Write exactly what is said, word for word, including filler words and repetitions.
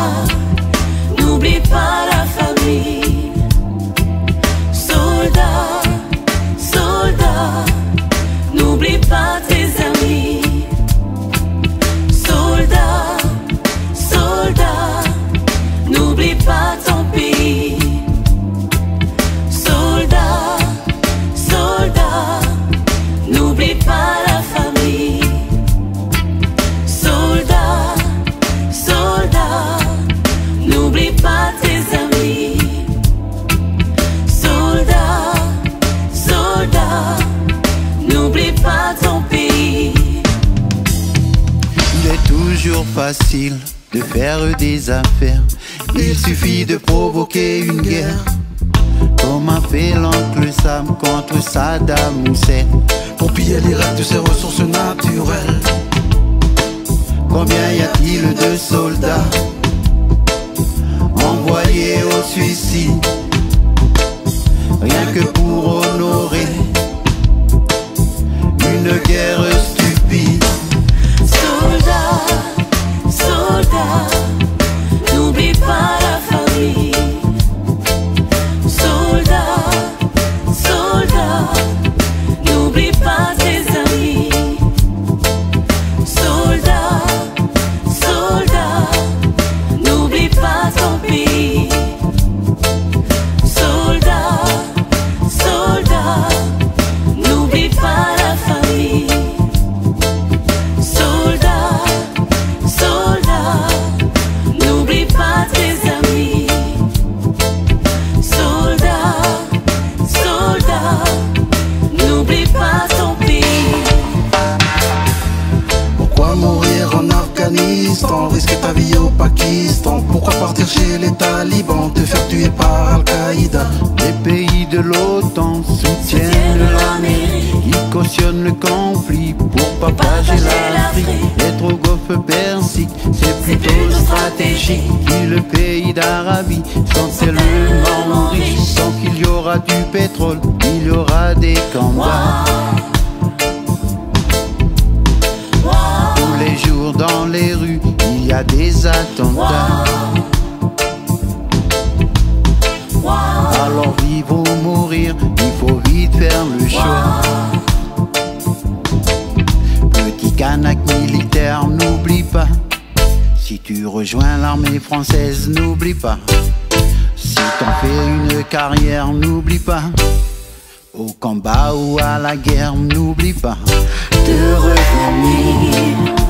n'oublie pas la famille. Soldat, soldat, n'oublie pas tes amis. Soldat, soldat, n'oublie pas ton pays. Soldat, soldat, n'oublie pas la famille. Soldat, soldat, n'oublie pas tes amis. Soldat, soldat, n'oublie pas ton pays. Il est toujours facile de faire des affaires. Il suffit de provoquer une guerre, comme a fait l'oncle Sam contre Saddam Hussein, pour piller l'Irak de ses ressources naturelles. Combien y a-t-il de soldats envoyés au suicide, rien que pour honorer une guerre stupide? Soldat, soldat, n'oublie pas la famille. Soldat, soldat, n'oublie pas tes amis. Soldat, soldat, n'oublie pas ton pays. Soldat, soldat, n'oublie pas la famille. Soldat, soldat, n'oublie pas tes amis. Soldat, soldat, n'oublie pas ton pays. Pourquoi mourir en Afghanistan, risquer ta vie au Pakistan? Pourquoi partir chez les talibans, te faire tuer par Al-Qaïda? Les pays de l'OTAN soutiennent l'Amérique, ils cautionnent le conflit pour partager l'Afrique. Être au golfe Persique, c'est plutôt stratégique. Qui le pays d'Arabie sont tellement riches. Tant qu'il y aura du pétrole, il y aura des combats. Tous les jours dans les rues, il y a des attentats. Alors vivre ou mourir, il faut vite faire le choix. Petit Kanak militaire, n'oublie pas. Si tu rejoins l'armée française, n'oublie pas. Si t'en fais une carrière, n'oublie pas. Au combat ou à la guerre, n'oublie pas De revenir